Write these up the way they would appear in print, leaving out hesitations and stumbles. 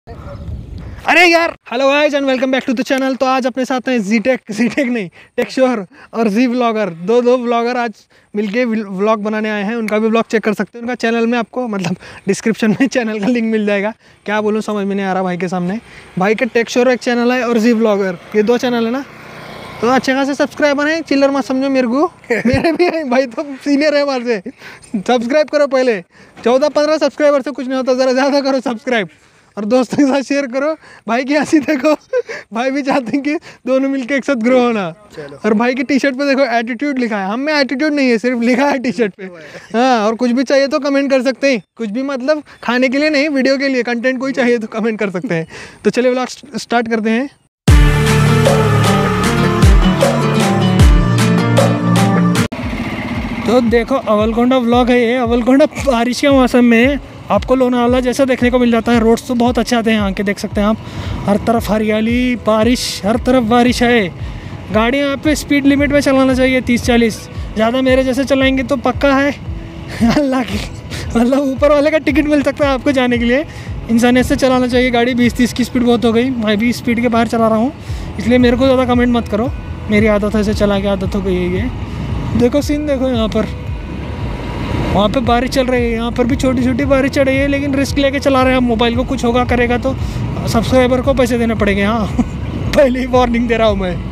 अरे यार, hello guys and welcome back to the channel. तो आज अपने साथ हैं जीटेक नहीं टेक्श्योर और जी व्लॉगर, दो व्लॉगर आज मिलके व्लॉग बनाने आए हैं। उनका भी व्लॉग चेक कर सकते हैं उनका चैनल में, आपको मतलब डिस्क्रिप्शन में चैनल का लिंक मिल जाएगा। क्या बोलूँ समझ में नहीं आ रहा भाई के सामने। भाई के टेक्श्योर एक चैनल है और जी व्लॉगर, ये दो चैनल है ना। तो अच्छे खासे सब्सक्राइबर हैं, चिल्लर मत समझो मेरे को मेरे भी हैं भाई, तो सीनियर है हमारे से। सब्सक्राइब करो पहले, 14-15 सब्सक्राइबर से कुछ नहीं होता, ज़रा ज़्यादा करो सब्सक्राइब और दोस्तों के साथ शेयर करो। भाई की हंसी देखो, भाई भी चाहते हैं कि दोनों मिलके एक साथ ग्रो होना। और भाई की टी शर्ट पे देखो एटीट्यूड लिखा है, हम में एटीट्यूड नहीं है, सिर्फ लिखा है टी शर्ट पे। हाँ, और कुछ भी चाहिए तो कमेंट कर सकते हैं, कुछ भी मतलब खाने के लिए नहीं, वीडियो के लिए कंटेंट कोई चाहिए तो कमेंट कर सकते हैं। तो चलिए व्लॉग स्टार्ट करते हैं। तो देखो अवलकोंडा व्लॉग है ये। अवलकोंडा बारिश के मौसम में आपको लोनावाला जैसा देखने को मिल जाता है। रोड्स तो बहुत अच्छे आते हैं यहाँ के, देख सकते हैं आप, हर तरफ हरियाली, बारिश, हर तरफ बारिश है। गाड़ी यहाँ पे स्पीड लिमिट में चलाना चाहिए 30-40, ज़्यादा मेरे जैसे चलाएंगे तो पक्का है अल्लाह की मतलब ऊपर वाले का टिकट मिल सकता है आपको जाने के लिए। इंसानियत से चलाना चाहिए गाड़ी। 20-30 की स्पीड बहुत हो गई, मैं भी स्पीड के बाहर चला रहा हूँ, इसलिए मेरे को ज़्यादा कमेंट मत करो, मेरी आदत है, ऐसे चला के आदत हो गई है ये। देखो सीन देखो यहाँ पर, वहाँ पे बारिश चल रही है, यहाँ पर भी छोटी छोटी बारिश चढ़ रही है, लेकिन रिस्क लेके चला रहे हैं। मोबाइल को कुछ होगा करेगा तो सब्सक्राइबर को पैसे देने पड़ेंगे। हाँ पहले ही वार्निंग दे रहा हूँ मैं।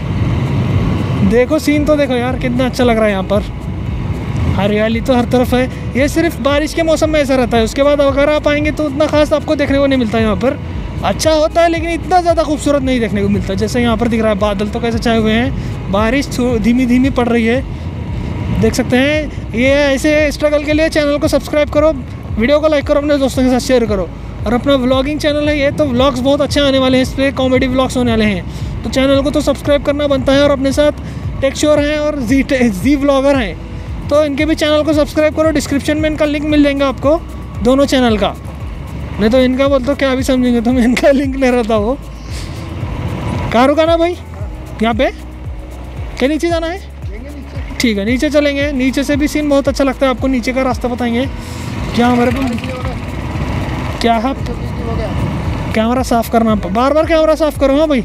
देखो सीन तो देखो यार, कितना अच्छा लग रहा है यहाँ पर, हरियाली तो हर तरफ है। ये सिर्फ बारिश के मौसम में ऐसा रहता है, उसके बाद अगर आप आएंगे तो उतना खास आपको देखने को नहीं मिलता। यहाँ पर अच्छा होता है लेकिन इतना ज़्यादा खूबसूरत नहीं देखने को मिलता। जैसे यहाँ पर दिख रहा है, बादल तो कैसे छाए हुए हैं, बारिश धीमी धीमी पड़ रही है, देख सकते हैं। ये ऐसे स्ट्रगल के लिए चैनल को सब्सक्राइब करो, वीडियो को लाइक करो, अपने दोस्तों के साथ शेयर करो। और अपना व्लॉगिंग चैनल है ये, तो व्लॉग्स बहुत अच्छे आने वाले हैं, इस पर कॉमेडी व्लॉग्स होने वाले हैं, तो चैनल को तो सब्सक्राइब करना बनता है। और अपने साथ टेक्श्योर हैं और जी व्लॉगर हैं, तो इनके भी चैनल को सब्सक्राइब करो। डिस्क्रिप्शन में इनका लिंक मिल जाएगा आपको, दोनों चैनल का। नहीं तो इनका बोल तो क्या भी समझेंगे तुम, इनका लिंक नहीं रहता वो। कहाँ रुका ना भाई, यहाँ पे क्या नीचे जाना है? ठीक है, नीचे चलेंगे। नीचे से भी सीन बहुत अच्छा लगता है, आपको नीचे का रास्ता बताएंगे। क्या हमारे को क्या है, कैमरा साफ़ करना, बार बार कैमरा साफ़ करो। हाँ भाई,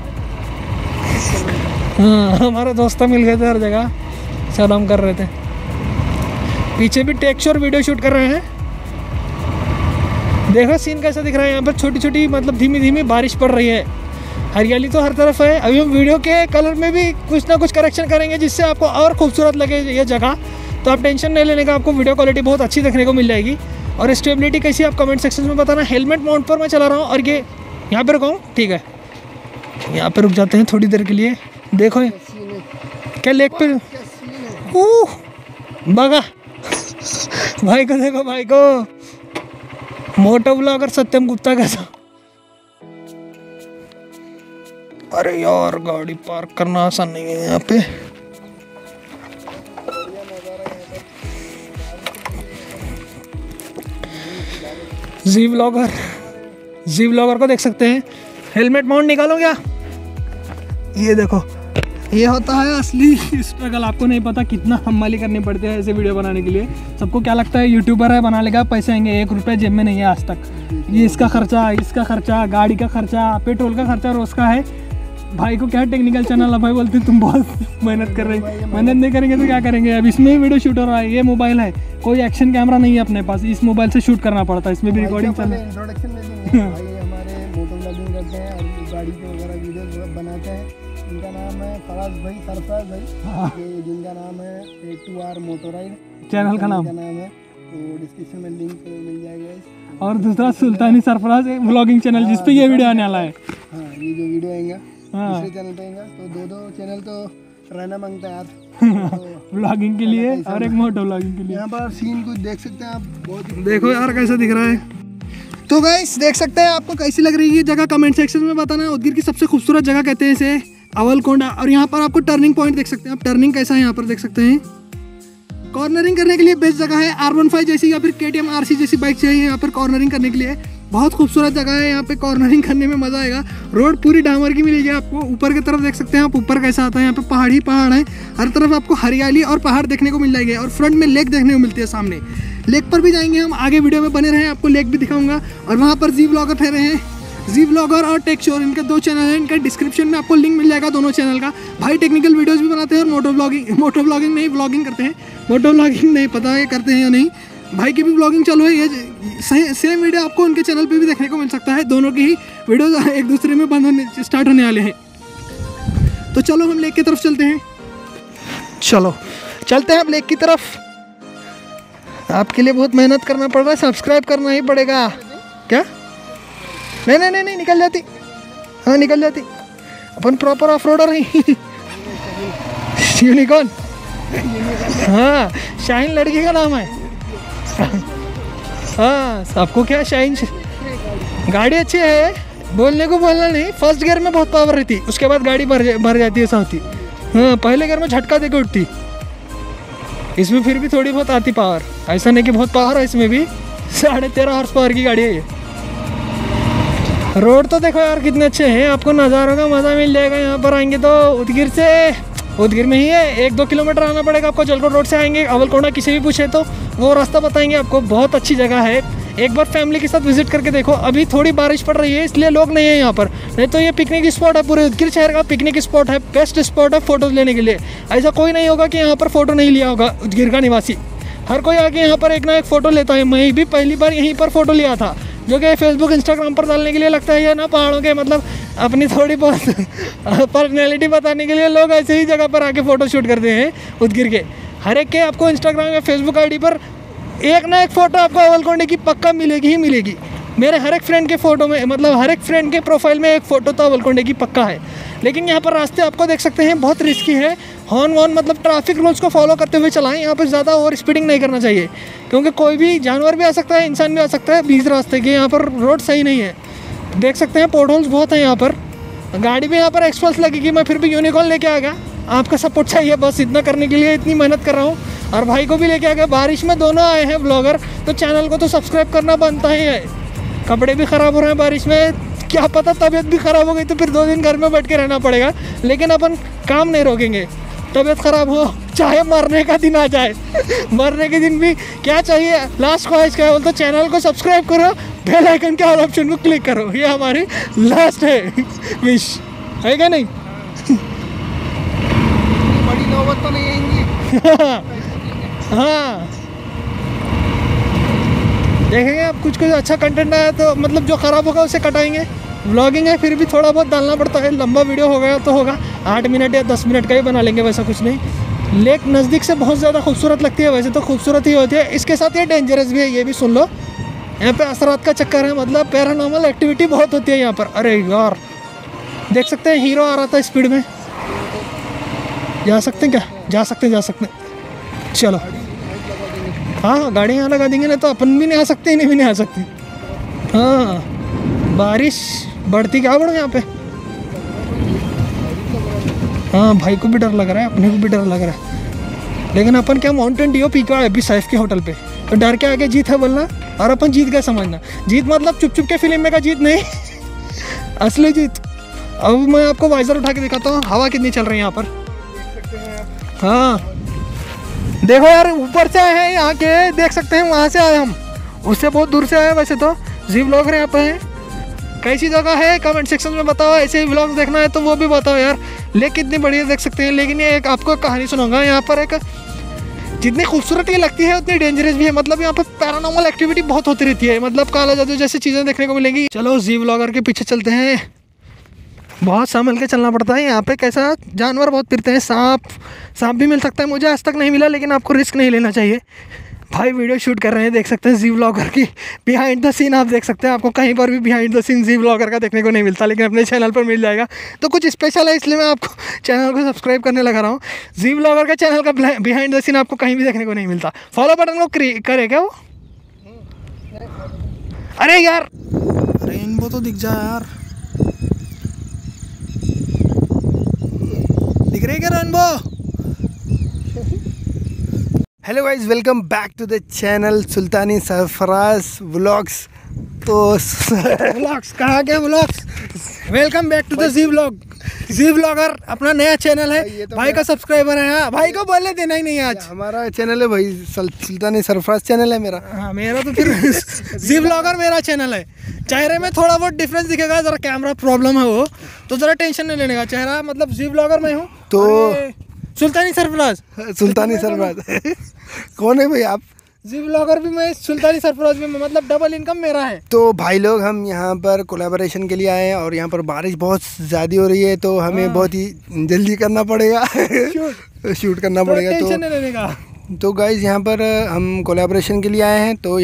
हाँ हमारे दोस्त मिल गए थे हर जगह, सलाम कर रहे थे। पीछे भी टेक्श्योर वीडियो शूट कर रहे हैं। देखो सीन कैसा दिख रहा है, यहाँ पर छोटी छोटी मतलब धीमी धीमी बारिश पड़ रही है, हरियाली तो हर तरफ है। अभी हम वीडियो के कलर में भी कुछ ना कुछ करेक्शन करेंगे जिससे आपको और खूबसूरत लगे ये जगह। तो आप टेंशन नहीं लेने का, आपको वीडियो क्वालिटी बहुत अच्छी देखने को मिल जाएगी। और स्टेबिलिटी कैसी आप कमेंट सेक्शन में बताना। हेलमेट माउंट पर मैं चला रहा हूँ, और ये यहाँ पर रुकाऊँ, ठीक है, यहाँ पर रुक जाते हैं थोड़ी देर के लिए। देखो क्या लेक पे बगा भाई को, देखो भाई को, मोटो व्लॉगर सत्यम गुप्ता कैसा। अरे यार गाड़ी पार्क करना आसान नहीं है यहाँ पे। जी व्लॉगर को देख सकते हैं। हेलमेट माउंट निकालो क्या, ये देखो, ये होता है असली स्ट्रगल। आपको नहीं पता कितना हमाली करनी पड़ती है ऐसे वीडियो बनाने के लिए। सबको क्या लगता है यूट्यूबर है, बना लेगा, पैसे आएंगे, 1 रुपया जेब में नहीं है आज तक। ये इसका खर्चा, गाड़ी का खर्चा, पेट्रोल का खर्चा रोज़ का है। भाई को क्या टेक्निकल चैनल है, भाई बोलते तुम बहुत मेहनत कर रहे हैं। मेहनत नहीं करेंगे तो क्या करेंगे। अब इसमें भी वीडियो शूट हो रहा है, ये मोबाइल है, कोई एक्शन कैमरा नहीं है अपने पास, इस मोबाइल से शूट करना पड़ता है। इसमें भी रिकॉर्डिंग चल रही है। इंट्रोडक्शन में भाई हमारे मोटो व्लॉगिंग करते हैं और गाड़ी के वगैरह वीडियो बनाते हैं। इनका नाम है सरफराज भाई, ये जिनका नाम है A2R मोटो राइड, चैनल का नाम है, तो डिस्क्रिप्शन में लिंक मिल जाएगा। और दूसरा सुल्तानी सरफराज व्लॉगिंग चैनल, जिस पे ये वीडियो आने वाला है। हाँ, ये जो वीडियो आएगा दूसरे चैनल पे आएगा, तो दो चैनल तो रहना मांगता है यार तो व्लॉगिंग के लिए और एक मोटो व्लॉगिंग के लिए। यहाँ पर सीन कुछ देख सकते हैं आप, बहुत देखो यार कैसा दिख रहा है। तो गाइस देख सकते हैं, आपको कैसी लग रही है ये जगह, कमेंट सेक्शन में बताना। उदगीर की सबसे खूबसूरत जगह कहते हैं इसे, अवलकोंडा। और यहाँ पर आपको टर्निंग पॉइंट देख सकते हैं आप, टर्निंग कैसा है यहाँ पर देख सकते हैं। कॉर्नरिंग करने के लिए बेस्ट जगह है। R15 जैसी या फिर KTM RC जैसी बाइक चाहिए यहाँ पर कॉर्नरिंग करने के लिए, बहुत खूबसूरत जगह है। यहाँ पे कॉर्नरिंग करने में मज़ा आएगा। रोड पूरी डामर की मिलेगी आपको। ऊपर की तरफ देख सकते हैं आप, ऊपर कैसा आता है, यहाँ पे पहाड़ ही पहाड़ है, हर तरफ आपको हरियाली और पहाड़ देखने को मिल जाएंगे। और फ्रंट में लेक देखने को मिलती है सामने। लेक पर भी जाएंगे हम, आगे वीडियो में बने रहें, आपको लेक भी दिखाऊंगा। और वहाँ पर जी व्लॉगर ठहरे हैं, जी व्लॉगर और टेक शोर, इनके 2 चैनल हैं। इनका डिस्क्रिप्शन में आपको लिंक मिल जाएगा दोनों चैनल का। भाई टेक्निकल वीडियोस भी बनाते हैं और मोटो व्लॉगिंग नहीं, व्लॉगिंग करते हैं। मोटो व्लॉगिंग नहीं पता है करते हैं या नहीं, भाई की भी व्लॉगिंग चालू है। ये सेम वीडियो आपको उनके चैनल पे भी देखने को मिल सकता है। दोनों की ही वीडियोस एक दूसरे में स्टार्ट होने वाले हैं। तो चलो हम लेक की तरफ चलते हैं। चलो चलते हैं अब लेक की तरफ। आपके लिए बहुत मेहनत करना पड़ रहा है, सब्सक्राइब करना ही पड़ेगा। क्या? नहीं निकल जाती, हाँ निकल जाती। अपन प्रॉपर ऑफ रोडर हैं। यूनिकॉर्न, हाँ शाइन लड़की का नाम है। हाँ आपको क्या शाइन, गाड़ी अच्छी है, बोलने को बोलना नहीं। फर्स्ट गियर में बहुत पावर रहती, उसके बाद गाड़ी भर जाती है, ऐसा होती। हाँ पहले गियर में झटका देके उठती, इसमें फिर भी थोड़ी बहुत आती पावर। ऐसा नहीं कि बहुत पावर है इसमें भी। 13.5 हॉर्स पावर की गाड़ी है ये। रोड तो देखो यार कितने अच्छे हैं, आपको नज़ारों का मज़ा मिल जाएगा। यहाँ पर आएंगे तो उदगिर में ही है, 1-2 किलोमीटर आना पड़ेगा आपको। जलकोट रोड से आएंगे, अवलकोंडा किसी भी पूछे तो वो रास्ता बताएंगे आपको। बहुत अच्छी जगह है, एक बार फैमिली के साथ विजिट करके देखो। अभी थोड़ी बारिश पड़ रही है इसलिए लोग नहीं है यहाँ पर, नहीं तो ये पिकनिक स्पॉट है, पूरे उदगिर शहर का पिकनिक स्पॉट है, बेस्ट स्पॉट है फ़ोटोज़ लेने के लिए। ऐसा कोई नहीं होगा कि यहाँ पर फ़ोटो नहीं लिया होगा। उदगिर का निवासी हर कोई आके यहाँ पर एक ना एक फ़ोटो लेता है। मैं भी पहली बार यहीं पर फ़ोटो लिया था, जो कि फेसबुक इंस्टाग्राम पर डालने के लिए लगता है। ये ना पहाड़ों के मतलब अपनी थोड़ी बहुत पर्सनैलिटी बताने के लिए लोग ऐसे ही जगह पर आके फ़ोटो शूट करते हैं। उदगिर के हर एक के आपको इंस्टाग्राम या फेसबुक आईडी पर एक ना एक फ़ोटो आपको अवलकोंडे की पक्का मिलेगी ही मिलेगी। मेरे हर एक फ्रेंड के फ़ोटो में, मतलब हर एक फ्रेंड के प्रोफाइल में एक फ़ोटो तो अवलकोंडे की पक्का है। लेकिन यहाँ पर रास्ते आपको देख सकते हैं बहुत रिस्की है। हॉर्न मतलब ट्रैफिक रूल्स को फॉलो करते हुए चलाएं। यहाँ पर ज़्यादा ओवर स्पीडिंग नहीं करना चाहिए, क्योंकि कोई भी जानवर भी आ सकता है, इंसान भी आ सकता है बीच रास्ते के। यहाँ पर रोड सही नहीं है, देख सकते हैं पोर्ट होल्स बहुत हैं यहाँ पर। गाड़ी भी यहाँ पर एक्सप्रेस लगेगी, मैं फिर भी यूनिकॉर्न लेके आ गया। आपका सपोर्ट चाहिए बस, इतना करने के लिए इतनी मेहनत कर रहा हूँ। और भाई को भी लेके आ गया, बारिश में दोनों आए हैं ब्लॉगर, तो चैनल को तो सब्सक्राइब करना बनता ही है। कपड़े भी ख़राब हो रहे हैं बारिश में, क्या पता तबीयत भी ख़राब हो गई तो फिर 2 दिन घर में बैठ के रहना पड़ेगा। लेकिन अपन काम नहीं रोकेंगे, तबीयत ख़राब हो चाहे मरने का दिन आ जाए मरने के दिन भी क्या चाहिए, लास्ट ख्वाहिश क्या है बोलते, चैनल को सब्सक्राइब करो, बेल आइकन के ऑल ऑप्शन को क्लिक करो। ये हमारी लास्ट है विश, है क्या नहीं? बड़ी नौबत तो नहीं आएंगी। हाँ देखेंगे अब कुछ अच्छा कंटेंट आया तो, मतलब जो ख़राब होगा उसे कटाएंगे। व्लॉगिंग है फिर भी थोड़ा बहुत डालना पड़ता है। लंबा वीडियो हो गया तो होगा 8 मिनट या 10 मिनट का ही बना लेंगे, वैसा कुछ नहीं। लेक नज़दीक से बहुत ज़्यादा खूबसूरत लगती है, वैसे तो खूबसूरत ही होती है, इसके साथ ये डेंजरस भी है, ये भी सुन लो। यहाँ पे असरात का चक्कर है, मतलब पैरानॉर्मल एक्टिविटी बहुत होती है यहाँ पर। अरे यार देख सकते हैं हीरो आ रहा था स्पीड में। जा सकते हैं क्या? जा सकते हैं। चलो हाँ गाड़ी यहाँ लगा देंगे, ना तो अपन भी नहीं आ सकते, इन्हें भी नहीं आ सकते। हाँ बारिश बढ़ती क्या बढ़ो यहाँ पे। हाँ भाई को भी डर लग रहा है, अपने को भी डर लग रहा है। लेकिन अपन क्या माउंटेन ड्यू पी के अभी सैफ के होटल पे, तो डर के आगे जीत है बोलना, और अपन जीत गए समझना। जीत मतलब चुप चुप के फिल्म में का जीत नहीं असली जीत। अब मैं आपको वाइजर उठा के दिखाता हूँ, हवा कितनी चल रही है यहाँ पर। हाँ देखो यार ऊपर से आए हैं यहाँ के, देख सकते हैं वहाँ से आए हम, उससे बहुत दूर से आए। वैसे तो जी व्लॉगर यहाँ पे हैं। कैसी जगह है कमेंट सेक्शन में बताओ, ऐसे ही व्लॉग्स देखना है तो वो भी बताओ यार। लेक कितनी बढ़िया देख सकते हैं। लेकिन ये एक आपको कहानी सुनाऊंगा, यहाँ पर एक जितनी खूबसूरत ये लगती है उतनी डेंजरस भी है। मतलब यहाँ पर पैरानॉर्मल एक्टिविटी बहुत होती रहती है, मतलब काला जादू जैसी चीज़ें देखने को मिलेंगी। चलो जी व्लॉगर के पीछे चलते हैं, बहुत संभल के चलना पड़ता है यहाँ पे। कैसा जानवर बहुत फिरते हैं, सांप भी मिल सकता है, मुझे आज तक नहीं मिला, लेकिन आपको रिस्क नहीं लेना चाहिए। भाई वीडियो शूट कर रहे हैं, देख सकते हैं जी व्लॉगर की बिहाइंड द सीन आप देख सकते हैं। आपको कहीं पर भी behind the scene G vlogger का देखने को नहीं मिलता, लेकिन अपने चैनल पर मिल जाएगा। तो कुछ स्पेशल है इसलिए मैं आपको चैनल को सब्सक्राइब करने लगा रहा हूँ। जी व्लॉगर का चैनल का बिहाइंड द सीन आपको कहीं भी देखने को नहीं मिलता। फॉलो बटन को करे क्या वो? अरे यार रेनबो तो दिख जाए यार, दिख रही है क्या rainbow? Hello guys, welcome back to the channel Sultani Sarfaraz vlogs. तो व्लॉग्स कहाँ के vlogs? Welcome back to the G vlog. G blogger अपना नया चैनल है, ये तो भाई का सब्सक्राइबर है। हाँ, भाई को बोलने देना ही नहीं आज। हमारा चैनल है भाई, सुल्तानी सरफराज चैनल है मेरा। हाँ मेरा तो फिर जी ब्लॉगर मेरा चैनल है। चेहरे में थोड़ा बहुत डिफरेंस दिखेगा, जरा कैमरा प्रॉब्लम है वो, तो जरा टेंशन नहीं लेने का। चेहरा मतलब जी ब्लॉगर मैं हूँ तो सुल्तानी सरफराज। सुल्तानी सरफराज कौन है भाई आप? जी ब्लॉगर भी मैं, सुल्तानी सरफराज भी मैं, मतलब डबल इनकम मेरा है। तो भाई लोग हम यहाँ पर कोलैबोरेशन के लिए आए हैं और यहाँ पर बारिश बहुत ज़्यादा हो रही है, तो हमें बहुत ही जल्दी करना पड़ेगा, शूट करना पड़ेगा। टेंशन नहीं लेने का। तो गाइज़ यहाँ पर हम कोलैबोरेशन के लिए आए हैं। तो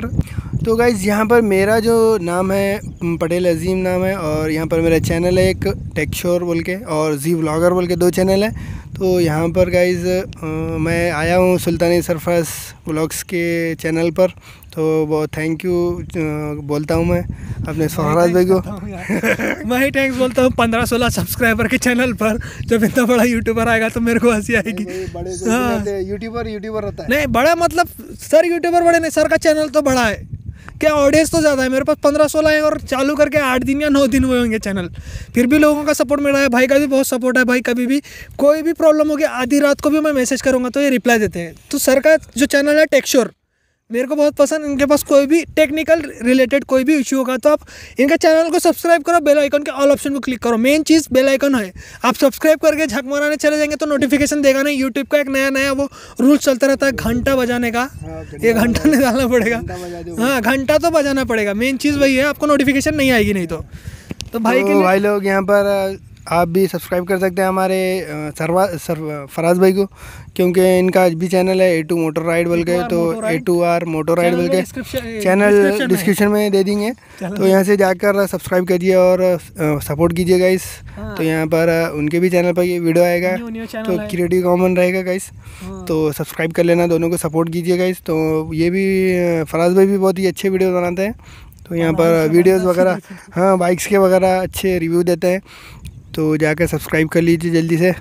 यहाँ पर मेरा जो नाम है पटेल अजीम नाम है, और यहाँ पर मेरा चैनल है एक टेक्शोर बोल के और जी व्लॉगर बोल के 2 चैनल है। तो यहाँ पर गाइज़ मैं आया हूँ सुल्तानी सरफराज व्लॉग्स के चैनल पर, तो बहुत थैंक यू बोलता हूँ मैं अपने सरफराज भाई को। मैं ही थैंक्स बोलता हूँ 15-16 सब्सक्राइबर के चैनल पर। जब इतना बड़ा यूट्यूबर आएगा तो मेरे को हंसी आएगी। बड़े यूट्यूबर होता है। नहीं बड़ा मतलब सर यूट्यूबर बड़े नहीं, सर का चैनल तो बड़ा है, क्या ऑडियंस तो ज़्यादा है। मेरे पास 15-16 है और चालू करके 8 दिन या 9 दिन हुए होंगे चैनल, फिर भी लोगों का सपोर्ट मिल रहा है। भाई का भी बहुत सपोर्ट है। भाई कभी भी कोई भी प्रॉब्लम होगी आधी रात को भी मैं मैसेज करूँगा तो ये रिप्लाई देते हैं। तो सर का जो चैनल है टेक्शोर मेरे को बहुत पसंद। इनके पास कोई भी टेक्निकल रिलेटेड कोई भी इशू होगा तो आप इनके चैनल को सब्सक्राइब करो, बेल आइकन के ऑल ऑप्शन को क्लिक करो। मेन चीज़ बेल आइकन है। आप सब्सक्राइब करके झक मारने चले जाएंगे तो नोटिफिकेशन देगा नहीं। यूट्यूब का एक नया वो रूल चलता रहता है घंटा बजाने का। ये घंटा निकालना पड़ेगा। हाँ घंटा तो बजाना पड़ेगा, मेन चीज़ वही है। आपको नोटिफिकेशन नहीं आएगी नहीं तो भाई के भाई लोग यहाँ पर आप भी सब्सक्राइब कर सकते हैं हमारे फराज भाई को, क्योंकि इनका भी चैनल है A2 मोटर राइड बोल के, तो A2R मोटर राइड बोल के चैनल डिस्क्रिप्शन में दे देंगे। तो यहाँ से जाकर सब्सक्राइब करिए और सपोर्ट कीजिए गाइस। तो यहाँ पर उनके भी चैनल पर ये वीडियो आएगा, तो क्रिएटिव कॉमन रहेगा गाइस। तो सब्सक्राइब कर लेना, दोनों को सपोर्ट कीजिए गाइस। तो ये भी फराज भाई भी बहुत ही अच्छे वीडियो बनाते हैं। तो यहाँ पर वीडियोस वगैरह, हाँ बाइक्स के वगैरह अच्छे रिव्यू देते हैं, तो जाकर सब्सक्राइब कर लीजिए जल्दी से।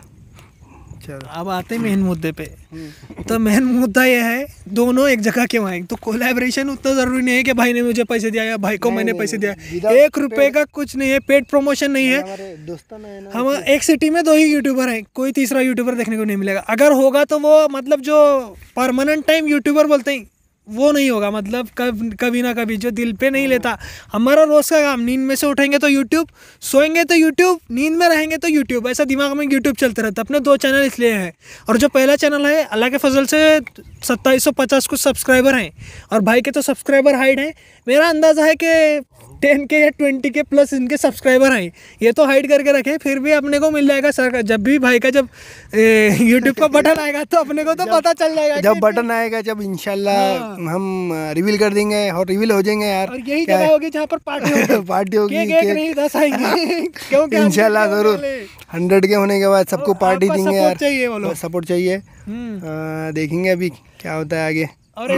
चलो अब आते हैं मेन मुद्दे पे। तो मेन मुद्दा ये है दोनों एक जगह क्यों आए। तो कोलैबोरेशन उतना ज़रूरी नहीं है कि भाई ने मुझे पैसे दिया या भाई को मैंने पैसे दिया। 1 रुपये का कुछ नहीं है, पेड प्रमोशन नहीं है। हम एक सिटी में 2 ही यूट्यूबर हैं, कोई तीसरा यूट्यूबर देखने को नहीं मिलेगा। अगर होगा तो वो मतलब जो परमानेंट टाइम यूट्यूबर बोलते हैं वो नहीं होगा, मतलब कभी ना कभी जो दिल पे नहीं लेता। हमारा रोज़ का काम, नींद में से उठेंगे तो यूट्यूब, सोएंगे तो यूट्यूब, नींद में रहेंगे तो यूट्यूब, ऐसा दिमाग में यूट्यूब चलते रहता है। अपने 2 चैनल इसलिए हैं। और जो पहला चैनल है अल्लाह के फजल से 2750 कुछ सब्सक्राइबर हैं और भाई के तो सब्सक्राइबर हाइड हैं। मेरा अंदाज़ा है कि 10 के या 20 के प्लस इनके सब्सक्राइबर हैं। ये तो हाइड करके रखे, फिर भी अपने को मिल जाएगा सर। जब भी भाई का जब यूट्यूब का बटन आएगा तो अपने को तो पता चल जाएगा। जब बटन आएगा, जब इंशाल्लाह हम रिवील कर देंगे और रिवील हो जाएंगे यार। और यही जगह होगी जहाँ पर पार्टी होगी। पार्टी होगी, केक नहीं 10 आएंगे क्योंकि इंशाल्लाह ज़रूर 100 के होने के बाद सबको पार्टी देंगे यार। सपोर्ट चाहिए। देखेंगे अभी क्या होता है आगे।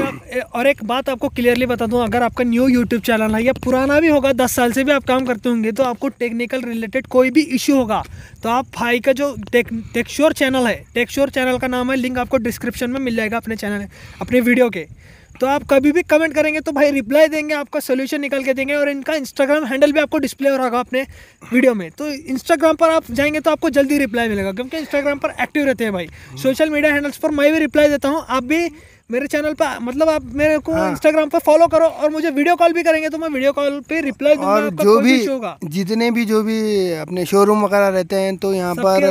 और एक बात आपको क्लियरली बता दूं, अगर आपका न्यू यूट्यूब चैनल है या पुराना भी होगा, 10 साल से भी आप काम करते होंगे, तो आपको टेक्निकल रिलेटेड कोई भी इश्यू होगा तो आप भाई का जो टेक्शोर चैनल है, टेक्शोर चैनल का नाम है, लिंक आपको डिस्क्रिप्शन में मिल जाएगा अपने चैनल अपने वीडियो के। तो आप कभी भी कमेंट करेंगे तो भाई रिप्लाई देंगे, आपका सोल्यूशन निकल के देंगे। और इनका इंस्टाग्राम हैंडल भी आपको डिस्प्ले हो रहा होगा अपने वीडियो में। तो इंस्टाग्राम पर आप जाएंगे तो आपको जल्दी रिप्लाई मिलेगा, क्योंकि इंस्टाग्राम पर एक्टिव रहते हैं भाई। सोशल मीडिया हैंडल्स पर मैं भी रिप्लाई देता हूँ। आप भी मेरे चैनल पर, मतलब आप मेरे को इंस्टाग्राम पर फॉलो करो और मुझे वीडियो कॉल भी करेंगे तो मैं वीडियो कॉल पे रिप्लाई दूंगा। और जो भी जितने भी जो भी अपने शोरूम वगैरह रहते हैं तो यहाँ पर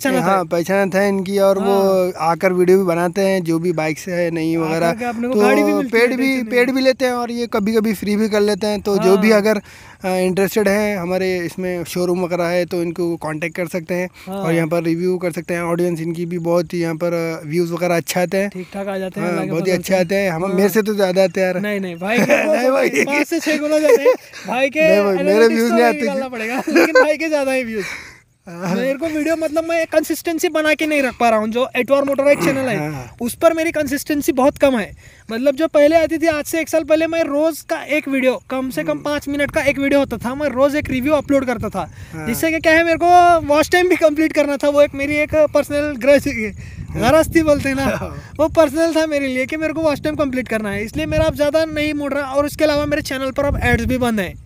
पहचानत है इनकी, और वो आकर वीडियो भी बनाते हैं जो भी बाइक से है नहीं वगैरह, तो पेड भी लेते हैं और ये कभी कभी फ्री भी कर लेते हैं। तो जो भी अगर इंटरेस्टेड है हमारे इसमें शोरूम वगैरह है तो इनको कांटेक्ट कर सकते हैं और यहाँ पर रिव्यू कर सकते हैं। ऑडियंस इनकी भी बहुत ही यहाँ पर व्यूज़ वगैरह अच्छे आते हैं, ठीक ठाक आ जाते हैं, बहुत ही अच्छे आते हैं। हम मेरे से तो ज़्यादा आते हैं यार। नहीं भाई नहीं भाई 5 से 6 गुना जाते हैं भाई के। मेरे व्यूज़ नहीं आते पड़ेगा, लेकिन भाई के ज़्यादा है व्यूज़। मेरे को वीडियो मतलब मैं कंसिस्टेंसी बना के नहीं रख पा रहा हूँ। जो एटवार मोटर राइड चैनल है उस पर मेरी कंसिस्टेंसी बहुत कम है। मतलब जो पहले आती थी, आज से 1 साल पहले, मैं रोज़ का एक वीडियो, कम से कम 5 मिनट का एक वीडियो होता था। मैं रोज़ एक रिव्यू अपलोड करता था, जिससे कि क्या है, मेरे को वॉच टाइम भी कंप्लीट करना था। वो एक मेरी एक पर्सनल गरज थी बोलते हैं ना, वो पर्सनल था मेरे लिए कि मेरे को वॉच टाइम कंप्लीट करना है। इसलिए मेरा अब ज़्यादा नहीं मुड़ रहा। और उसके अलावा मेरे चैनल पर अब एड्स भी बंद हैं।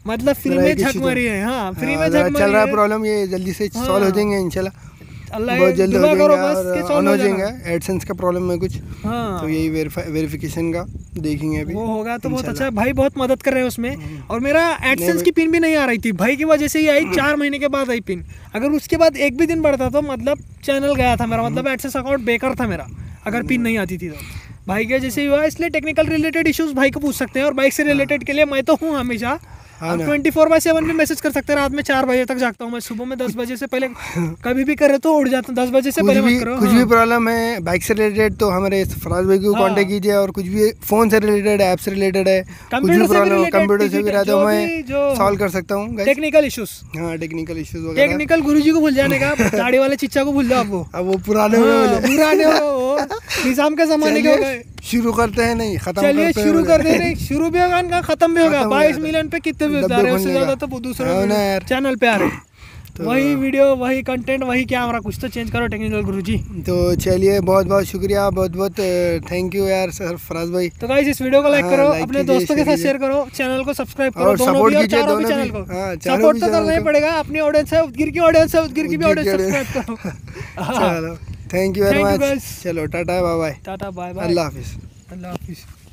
मतलब फ्री में झक मारी है। हाँ फ्री में झक मारी चल रहा है है। प्रॉब्लम, ये जल्दी से सॉल्व हो जाएंगे इंशाल्लाह, अल्लाह बहुत जल्दी हो दुआ करो जाएंगे बस के और सॉल्व ऑन हो हो जाएगा। जाएंगे। एडसेंस का प्रॉब्लम है कुछ, हाँ तो यही वेरिफिकेशन का देखेंगे अभी, वो होगा तो बहुत इंशाल्लाह। अच्छा है। भाई बहुत मदद कर रहे हैं उसमें। और मेरा एडसेंस की पिन भी नहीं आ रही थी भाई की वजह से ही आई, 4 महीने के बाद आई पिन। अगर उसके बाद एक भी दिन बढ़ता तो मतलब चैनल गया था मेरा, मतलब एडसेंस अकाउंट बेकार था मेरा अगर पिन नहीं आती थी तो। भाई के जैसे ही हुआ, इसलिए टेक्निकल रिलेटेड इश्यूज भाई को पूछ सकते हैं। और बाइक से रिलेटेड के लिए मैं तो हूँ हमेशा। आप 24/7 भी मैसेज कर सकते हैं। रात में 4 बजे तक जागता हूँ मैं, सुबह में 10 बजे से पहले कभी भी करे तो उठ जाता हूँ। 10 बजे से पहले मत करो। कुछ भी प्रॉब्लम है बाइक से रिलेटेड तो हमारे फराज भाई को कांटेक्ट कीजिए। और कुछ भी फोन से रिलेटेड है, ऐप से रिलेटेड है, कुछ भी प्रॉब्लम कंप्यूटर से भी रहता है, मैं सॉल्व कर सकता हूँ। टेक्निकल इश्यूज, हाँ टेक्निकल इश्यूज वगैरह। टेक्निकल गुरुजी को भूल जाने का, दाढ़ी वाले चिच्चा को भूल जाओ। वो अब वो पुराने हो गए, पुराने हो निजाम के जमाने के हो गए। शुरू करते हैं नहीं खत्म चलिए करते हैं। शुरू कर दे रहे, शुरू भी होगा इनका, खत्म भी होगा। 22 मिलियन पे कितने व्यूज आ रहे हैं, उससे ज्यादा तो दूसरे चैनल पे आ रहे हैं। वही वीडियो, वही कंटेंट, वही कैमरा, कुछ तो चेंज करो टेक्निकल गुरुजी। तो चलिए बहुत बहुत शुक्रिया, बहुत बहुत थैंक यू यार सर फराज भाई। तो गाइस इस वीडियो को लाइक करो, लाइक अपने कीजिए, दोस्तों के साथ शेयर शेयर करो, चैनल को सब्सक्राइब करो, और दोनों सपोर्ट भी और कीजिए, चारों भी दोनों चैनल भी। को हाँ, चारों सपोर्ट भी तो करना ही चैनल को। पड़ेगा। अपनी ऑडियंस है उदगिर की ऑडियंस है, उदगिर की भी ऑडियंस सब्सक्राइब करो। चलो thank you very Thank you मच। guys. चलो टाटा बाय बाय, टाटा बाय बाय, अल्लाह हाफिज़। अल्लाह हाफिज़।